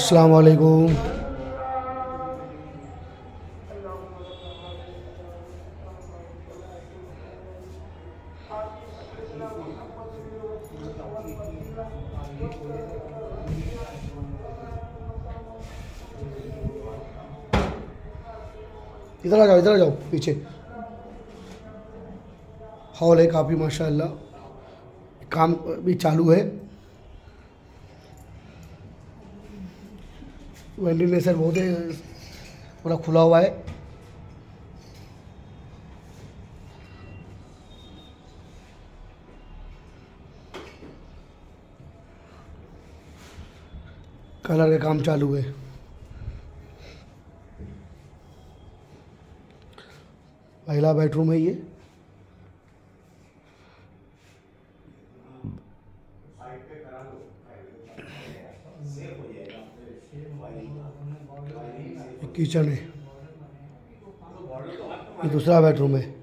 अस्सलाम वालेकुम। इधर आ जाओ पीछे। हॉल है काफ़ी माशाल्लाह, काम भी चालू है। वेंटिलेशन बहुत है, पूरा खुला हुआ है। कलर का काम चालू है। पहला बेडरूम है ये। किचन है, ये दूसरा बेडरूम है।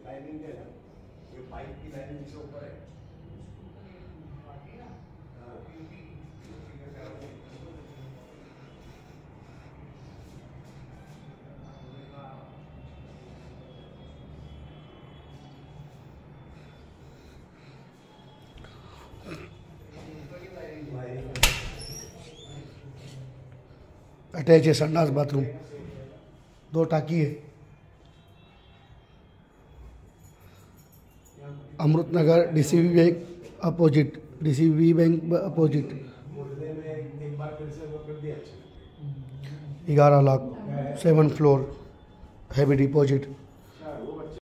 अटैच है संडास बाथरूम, 2 टाकी है। Amrit Nagar DCB bank opposite, DCB bank opposite. 11 lakh, 7 floor, heavy deposit.